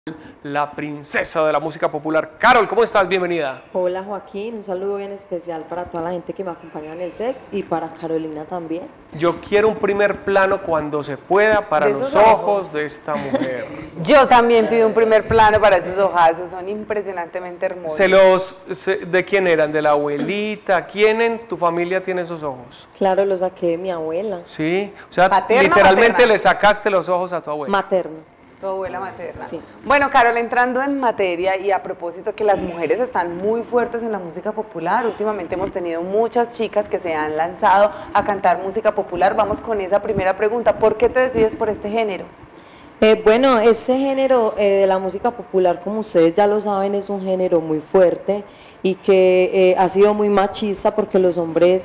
La princesa de la música popular. Carol, ¿cómo estás? Bienvenida. Hola Joaquín, un saludo bien especial para toda la gente que me acompaña en el set y para Carolina también. Yo quiero un primer plano cuando se pueda para los ojos de esta mujer. Yo también pido un primer plano para esos ojazos, son impresionantemente hermosos. ¿De quién eran? ¿De la abuelita? ¿Quién en tu familia tiene esos ojos? Claro, los saqué de mi abuela. Sí, o sea, ¿Paterna o literalmente materna? le sacaste los ojos a tu abuela. Materno. Tu abuela materna. Sí. Bueno, Carol, entrando en materia y a propósito que las mujeres están muy fuertes en la música popular, últimamente hemos tenido muchas chicas que se han lanzado a cantar música popular. Vamos con esa primera pregunta, ¿por qué te decides por este género? Bueno, este género de la música popular, como ustedes ya lo saben, es un género muy fuerte y que ha sido muy machista porque los hombres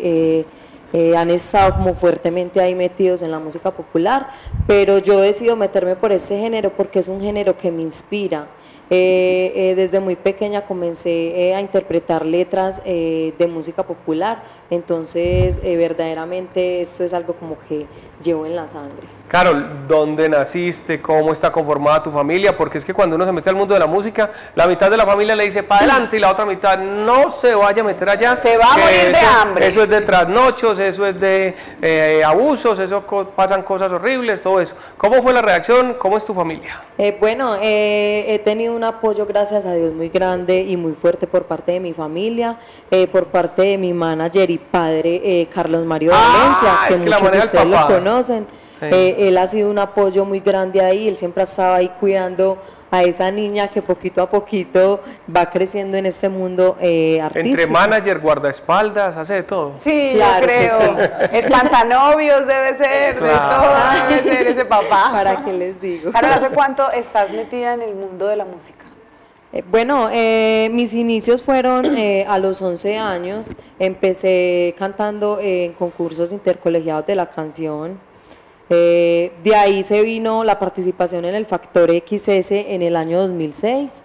han estado como fuertemente ahí metidos en la música popular, pero yo decido meterme por este género porque es un género que me inspira. Desde muy pequeña comencé a interpretar letras de música popular, entonces verdaderamente esto es algo como que llevo en la sangre. Carol, ¿dónde naciste? ¿Cómo está conformada tu familia? Porque es que cuando uno se mete al mundo de la música, la mitad de la familia le dice para adelante y la otra mitad no se vaya a meter allá. Se va a morir de hambre. Eso es de trasnochos, eso es de abusos, pasan cosas horribles, todo eso. ¿Cómo fue la reacción? ¿Cómo es tu familia? Bueno, he tenido un apoyo, gracias a Dios, muy grande y muy fuerte por parte de mi familia, por parte de mi manager y padre, Carlos Mario Valencia, que muchos de ustedes lo conocen. Sí. Él ha sido un apoyo muy grande ahí, él siempre ha estado ahí cuidando a esa niña que poquito a poquito va creciendo en este mundo artístico. Entre manager, guardaespaldas, hace de todo. Sí, claro, yo creo. Espantanovios debe ser, Claro. de todo debe ser ese papá. ¿Para qué les digo? Carol, ¿hace cuánto estás metida en el mundo de la música? Bueno, mis inicios fueron a los 11 años, empecé cantando en concursos intercolegiados de la canción. De ahí se vino la participación en el Factor XS en el año 2006.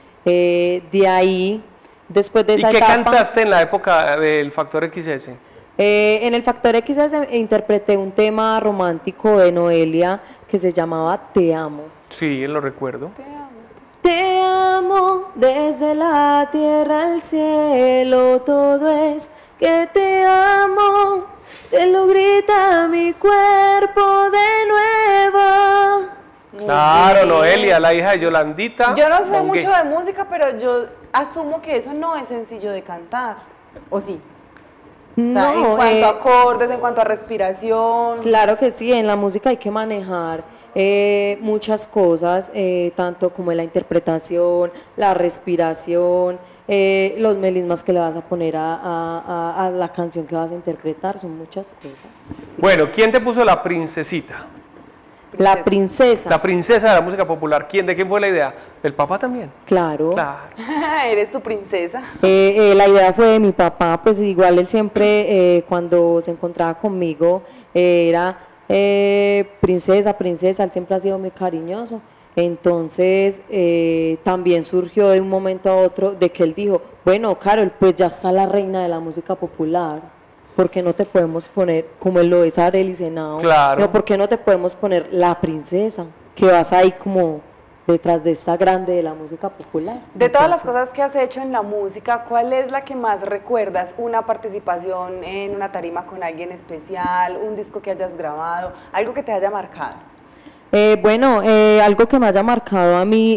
De ahí, después de esa etapa... ¿Y qué etapa, cantaste en la época del Factor XS? En el Factor XS interpreté un tema romántico de Noelia que se llamaba Te Amo. Sí, lo recuerdo. Te amo desde la tierra al cielo, todo es que te amo. Te lo grita mi cuerpo de nuevo. Claro, Noelia, la hija de Yolandita. Yo no sé Bongué. mucho de música, pero yo asumo que eso no es sencillo de cantar, ¿o sí? O sea, en cuanto a acordes, en cuanto a respiración. Claro que sí, en la música hay que manejar muchas cosas, tanto como en la interpretación, la respiración, los melismas que le vas a poner a la canción que vas a interpretar, son muchas cosas. Bueno, ¿quién te puso la princesita? La princesa. La princesa de la música popular. ¿De quién fue la idea? ¿Del papá también? Claro. Claro. Eres tu princesa. La idea fue de mi papá, pues igual él siempre cuando se encontraba conmigo era princesa, princesa, él siempre ha sido muy cariñoso. Entonces también surgió de un momento a otro de que él dijo, bueno, Carol, pues ya está la reina de la música popular, ¿por qué no te podemos poner, como él lo es Arely Senao? Claro. No, ¿por qué no te podemos poner la princesa? Que vas ahí como detrás de esta grande de la música popular. De todas las cosas que has hecho en la música, ¿cuál es la que más recuerdas? ¿Una participación en una tarima con alguien especial, un disco que hayas grabado, algo que te haya marcado? Bueno, algo que me haya marcado a mí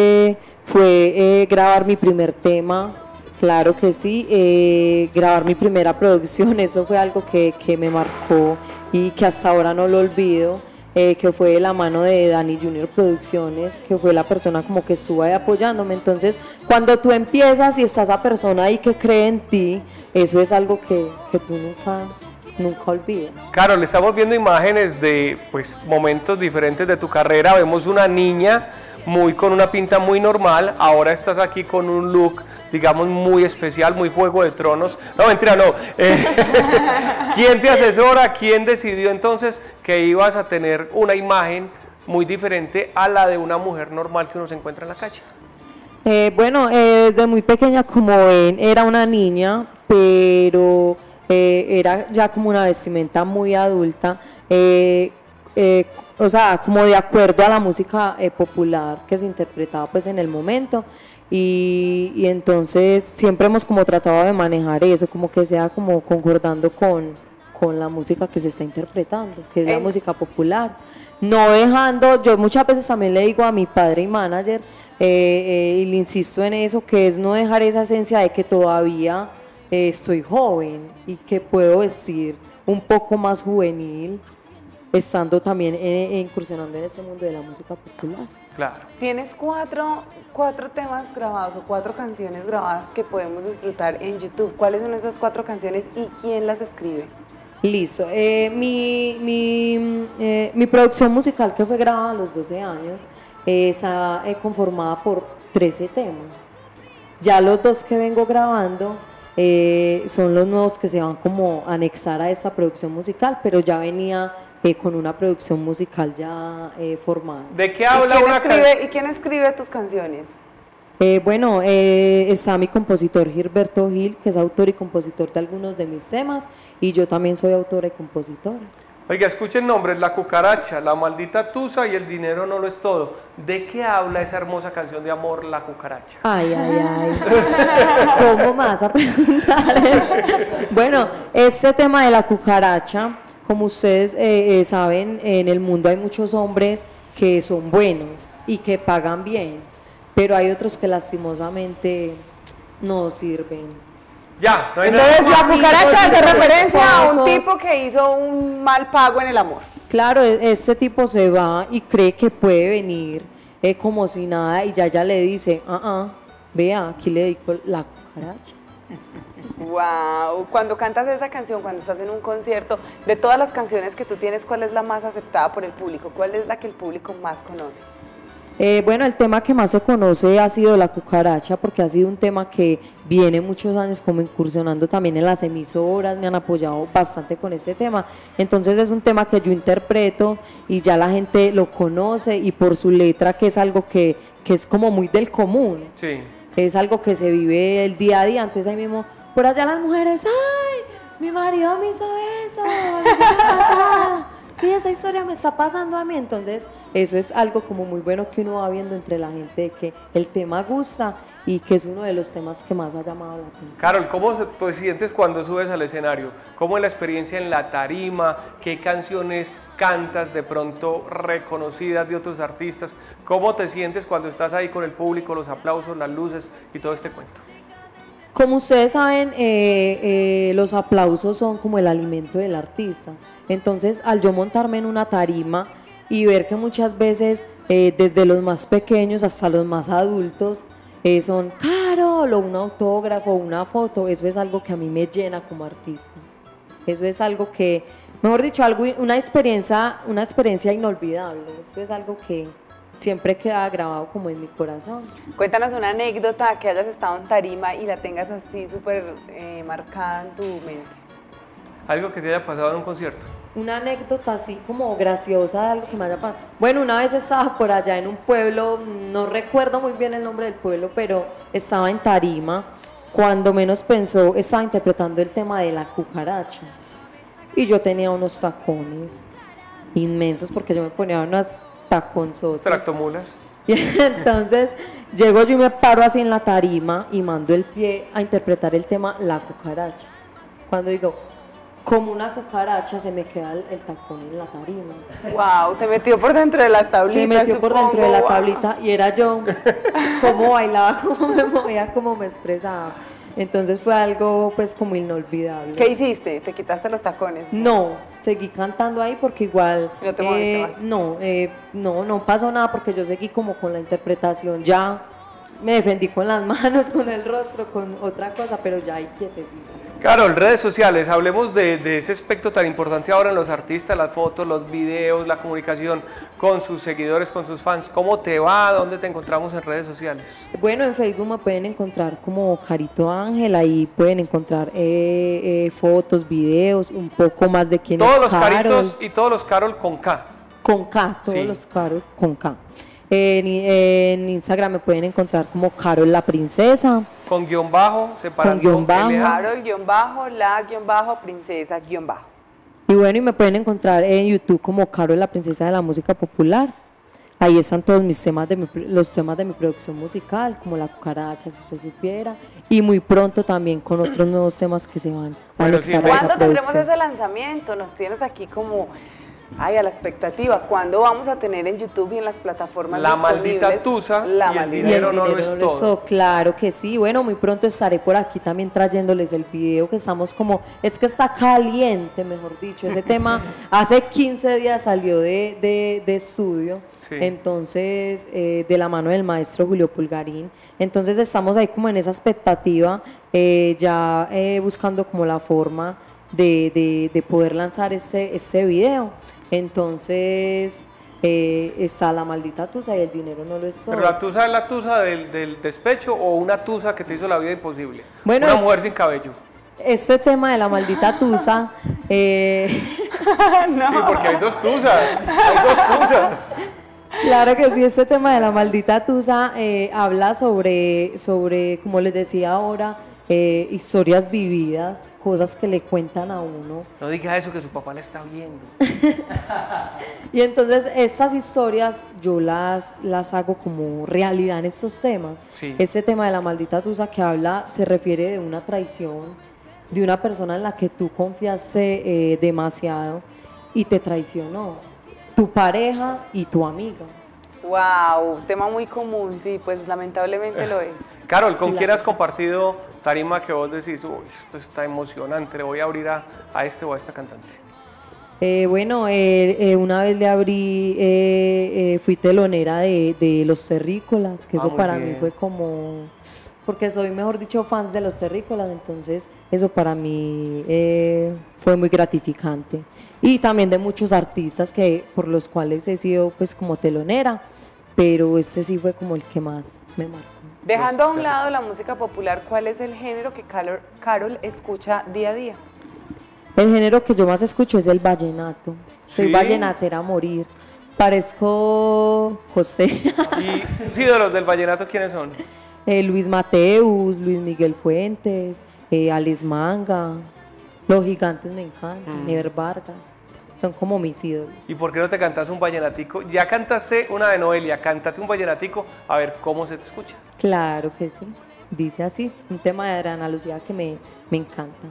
fue grabar mi primer tema, claro que sí, grabar mi primera producción, eso fue algo que me marcó y que hasta ahora no lo olvido, que fue de la mano de Dani Junior Producciones, que fue la persona como que estuvo ahí apoyándome. Entonces, cuando tú empiezas y está esa persona ahí que cree en ti, eso es algo que tú nunca olvidas. Carol, estamos viendo imágenes de momentos diferentes de tu carrera. Vemos una niña con una pinta muy normal. Ahora estás aquí con un look, digamos, muy especial, muy Juego de Tronos. No, mentira, no. ¿Quién te asesora? ¿Quién decidió entonces que ibas a tener una imagen muy diferente a la de una mujer normal que uno se encuentra en la calle? Bueno, desde muy pequeña, como ven, era una niña, pero era ya como una vestimenta muy adulta. o sea, como de acuerdo a la música popular que se interpretaba pues en el momento. Y entonces siempre hemos como tratado de manejar eso, como que sea como concordando con la música que se está interpretando, que es la música popular. No dejando, yo muchas veces también le digo a mi padre y manager, y le insisto en eso, que es no dejar esa esencia de que todavía soy joven y que puedo vestir un poco más juvenil, estando también incursionando en ese mundo de la música popular. Claro. Tienes cuatro temas grabados o 4 canciones grabadas que podemos disfrutar en YouTube. ¿Cuáles son esas 4 canciones y quién las escribe? Listo. Mi producción musical, que fue grabada a los 12 años, está conformada por 13 temas. Ya los 2 que vengo grabando son los nuevos que se van como a anexar a esta producción musical, pero ya venía con una producción musical ya formada. ¿De qué habla ¿Y quién escribe tus canciones? Bueno, está mi compositor Gilberto Gil, que es autor y compositor de algunos de mis temas, y yo también soy autora y compositora. Oiga, escuchen nombres: La Cucaracha, La Maldita Tusa y El Dinero No Lo Es Todo. ¿De qué habla esa hermosa canción de amor, La Cucaracha? Ay, ay, ay. ¿Cómo más a preguntar eso? Bueno, este tema de La Cucaracha, como ustedes saben, en el mundo hay muchos hombres que son buenos y que pagan bien, pero hay otros que lastimosamente no sirven. Ya, no hay Entonces nada. La Cucaracha hace referencia a un tipo que hizo un mal pago en el amor. Claro, este tipo se va y cree que puede venir como si nada, y ya le dice, vea, aquí le dedico La Cucaracha. Wow, cuando cantas esa canción, cuando estás en un concierto, de todas las canciones que tú tienes, ¿cuál es la más aceptada por el público? ¿Cuál es la que el público más conoce? Bueno, el tema que más se conoce ha sido La Cucaracha, porque ha sido un tema que viene muchos años como incursionando también en las emisoras, me han apoyado bastante con este tema. Entonces es un tema que yo interpreto y ya la gente lo conoce, y por su letra, que es algo que es como muy del común. Sí. Es algo que se vive el día a día. Antes ahí mismo, por allá las mujeres, ¡ay! Mi marido me hizo eso, a mí ya me ha pasado. Sí, esa historia me está pasando a mí. Entonces, eso es algo como muy bueno que uno va viendo entre la gente, de que el tema gusta y que es uno de los temas que más ha llamado la atención. Carol, ¿cómo te sientes cuando subes al escenario? ¿Cómo es la experiencia en la tarima? ¿Qué canciones cantas de pronto reconocidas de otros artistas? ¿Cómo te sientes cuando estás ahí con el público, los aplausos, las luces y todo este cuento? Como ustedes saben, los aplausos son como el alimento del artista. Entonces, al yo montarme en una tarima y ver que muchas veces, desde los más pequeños hasta los más adultos, son Carol, o un autógrafo, una foto, eso es algo que a mí me llena como artista. Eso es algo que, mejor dicho, una experiencia inolvidable. Eso es algo que siempre queda grabado como en mi corazón. Cuéntanos una anécdota que hayas estado en tarima y la tengas así súper marcada en tu mente. Algo que te haya pasado en un concierto. Una anécdota así como graciosa de algo que me haya pasado. Bueno, una vez estaba por allá en un pueblo, no recuerdo muy bien el nombre del pueblo, pero estaba en tarima. Cuando menos pensó, estaba interpretando el tema de La Cucaracha. Y yo tenía unos tacones inmensos, porque yo me ponía unas taconzotes. Tractomulas. Y entonces llego yo y me paro así en la tarima y mando el pie a interpretar el tema La Cucaracha. Cuando digo, como una cucaracha, se me queda el tacón en la tarima. Wow, se metió por dentro de las tablitas. Se metió por dentro de la tablita, y era yo, cómo bailaba, cómo me movía, cómo me expresaba. Entonces fue algo pues como inolvidable. ¿Qué hiciste? ¿Te quitaste los tacones? No, seguí cantando ahí porque igual ¿No te moviste más? no pasó nada, porque yo seguí como con la interpretación, ya me defendí con las manos, con el rostro, con otra cosa, pero ya ahí quietecito. Carol, redes sociales, hablemos de ese aspecto tan importante ahora en los artistas, las fotos, los videos, la comunicación con sus seguidores, con sus fans. ¿Cómo te va? ¿Dónde te encontramos en redes sociales? Bueno, en Facebook me pueden encontrar como Carito Ángel, ahí pueden encontrar fotos, videos, un poco más de quién es Carol. Todos los Caritos y todos los Carol con K. Con K, todos Sí. los Carol con K. En Instagram me pueden encontrar como Carol la Princesa. Con guión bajo, separando Con guión bajo. LA. Carol, _, la, _, princesa, _. Y bueno, y me pueden encontrar en YouTube como Caro, la princesa de la música popular. Ahí están todos mis temas los temas de mi producción musical, como La Cucaracha, si usted supiera. Y muy pronto también con otros nuevos temas que se van a anexar a esa ¿Cuándo tendremos producción. ese lanzamiento? Nos tienes aquí como, ay, a la expectativa. ¿Cuándo vamos a tener en YouTube y en las plataformas La disponibles? maldita tusa La y el maldita dinero no lo es todo. Claro que sí. Bueno, muy pronto estaré por aquí también trayéndoles el video que estamos como, es que está caliente, mejor dicho. Ese tema hace 15 días salió de estudio. Sí. Entonces, de la mano del maestro Julio Pulgarín. Entonces estamos ahí como en esa expectativa, ya buscando como la forma de poder lanzar este video. Entonces, está La Maldita Tusa y el dinero no lo es todo. ¿Pero la tusa es la tusa del despecho o una tusa que te hizo la vida imposible? Bueno, una mujer sin cabello. Este tema de La Maldita Tusa... No. Sí, porque hay dos tusas. Hay dos tusas. Claro que sí, este tema de La Maldita Tusa habla sobre, como les decía ahora, historias vividas, cosas que le cuentan a uno. No diga eso, que su papá le está viendo. Y entonces estas historias yo las hago como realidad en estos temas. Sí. Este tema de La Maldita Tusa que habla, se refiere de una traición, de una persona en la que tú confiaste demasiado y te traicionó. Tu pareja y tu amiga. Wow, tema muy común, sí, pues lamentablemente lo es. Carol, ¿con quién has compartido tarima que vos decís, uy, esto está emocionante, le voy a abrir a este o a esta cantante? Bueno, una vez le abrí, fui telonera de Los Terrícolas, que eso muy para bien. mí fue como, porque soy, mejor dicho, fans de Los Terrícolas, entonces eso para mí fue muy gratificante. Y también de muchos artistas por los cuales he sido pues como telonera, pero este sí fue como el que más me marcó. Dejando a un lado la música popular, ¿cuál es el género que Carol escucha día a día? El género que yo más escucho es el vallenato. Soy ¿Sí? vallenatera a morir. Parezco costeña. Y los ídolos del vallenato, ¿quiénes son? Luis Mateus, Luis Miguel Fuentes, Alex Manga, Los Gigantes me encantan, Never Vargas, son como mis ídolos. ¿Y por qué no te cantas un vallenatico? Ya cantaste una de Noelia, cántate un vallenatico, a ver cómo se te escucha. Claro que sí, dice así, un tema de Adriana Lucía que me encanta.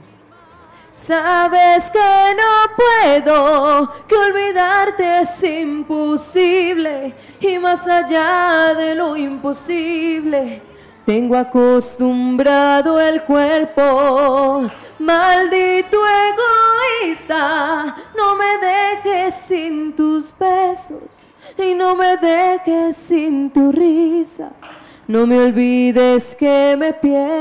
Sabes que no puedo, que olvidarte es imposible, y más allá de lo imposible, tengo acostumbrado el cuerpo. Maldito egoísta, no me dejes sin tus besos y no me dejes sin tu risa. No me olvides que me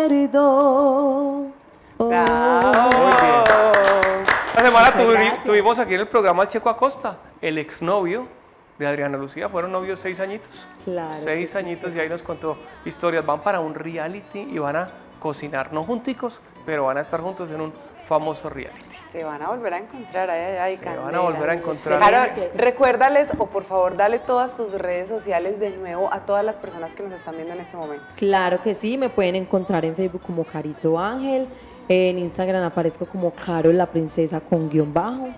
pierdo. Bravo. Muy bien. La semana Muchas gracias. tuvimos aquí en el programa al Checo Acosta, el exnovio de Adriana Lucía. Fueron novios 6 añitos. Claro. 6 añitos y ahí nos contó historias. Van para un reality y van a cocinar, no junticos, pero van a estar juntos en un famoso reality. Se van a volver a encontrar, ay, Se van a volver a encontrar. Carol, recuérdales o por favor dale todas tus redes sociales de nuevo a todas las personas que nos están viendo en este momento. Claro que sí, me pueden encontrar en Facebook como Carito Ángel, en Instagram aparezco como Carol la princesa con _,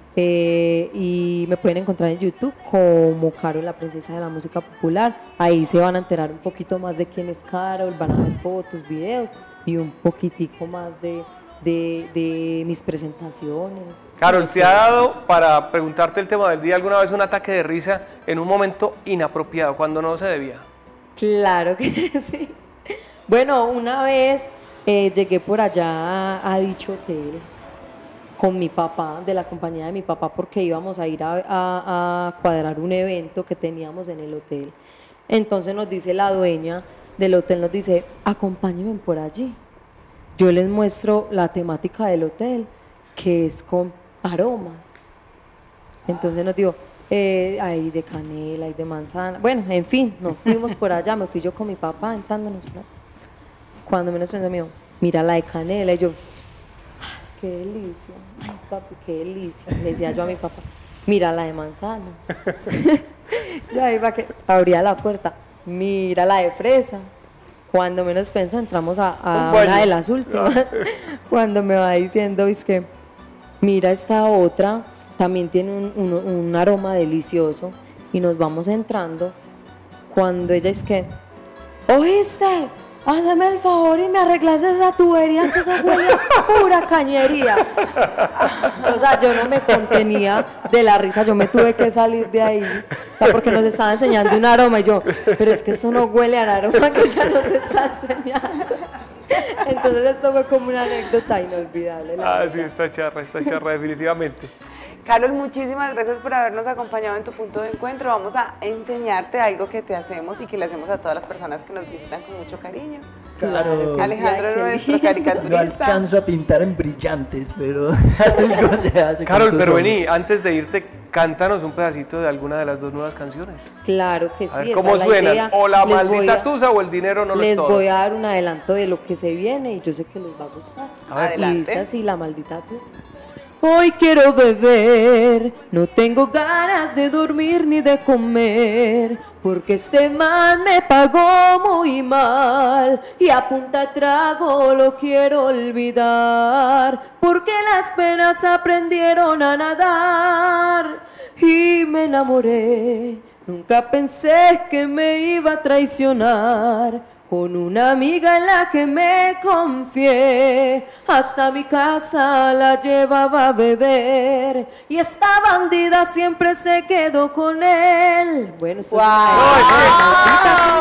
y me pueden encontrar en YouTube como Carol la princesa de la música popular. Ahí se van a enterar un poquito más de quién es Carol, van a ver fotos, videos y un poquitico más de mis presentaciones. Carol, ¿te ha dado, para preguntarte el tema del día, alguna vez un ataque de risa en un momento inapropiado, cuando no se debía? Claro que sí. Bueno, una vez llegué por allá a dicho hotel con mi papá, de la compañía de mi papá, porque íbamos a ir a cuadrar un evento que teníamos en el hotel. Entonces nos dice la dueña del hotel, nos dice, acompáñenme por allí. Yo les muestro la temática del hotel, que es con aromas. Entonces nos dijo, hay de canela, hay de manzana. Bueno, en fin, nos fuimos por allá, me fui yo con mi papá entrándonos. Cuando menos pensé, me dijo, mira la de canela. Y yo, qué delicia. Ay, papi, qué delicia. Le decía yo a mi papá, mira la de manzana. Y ahí va que abría la puerta, mira la de fresa. Cuando menos pensó, entramos a una de las últimas. Cuando me va diciendo, es que, mira esta otra, también tiene un aroma delicioso, y nos vamos entrando, cuando ella es que, ¿oíste? Hazme el favor y me arreglas esa tubería, que eso huele a pura cañería. O sea, yo no me contenía de la risa, yo me tuve que salir de ahí, o sea, porque nos estaba enseñando un aroma, y yo, pero es que esto no huele al aroma que ella nos está enseñando. Entonces eso fue como una anécdota inolvidable. Sí, esta charra, definitivamente. Carol, muchísimas gracias por habernos acompañado en tu punto de encuentro. Vamos a enseñarte algo que te hacemos y que le hacemos a todas las personas que nos visitan con mucho cariño. Claro. Alejandro, nuestro No caricaturista. alcanzo a pintar en brillantes, pero algo se hace. Carol, con tus pero ojos. vení, antes de irte, cántanos un pedacito de alguna de las dos nuevas canciones. Claro que sí. A ver, esa ¿cómo es la suenan? idea. O la Les voy maldita a- tusa o el dinero no lo es Les todo. voy a dar un adelanto de lo que se viene y yo sé que les va a gustar. A ver. Adelante. Y dice así, la maldita tusa. Hoy quiero beber, no tengo ganas de dormir ni de comer, porque este man me pagó muy mal y a punta trago lo quiero olvidar, porque las penas aprendieron a nadar y me enamoré. Nunca pensé que me iba a traicionar. Con una amiga en la que me confié, hasta mi casa la llevaba a beber, y esta bandida siempre se quedó con él. Bueno, esto es una ¡Guau! maldita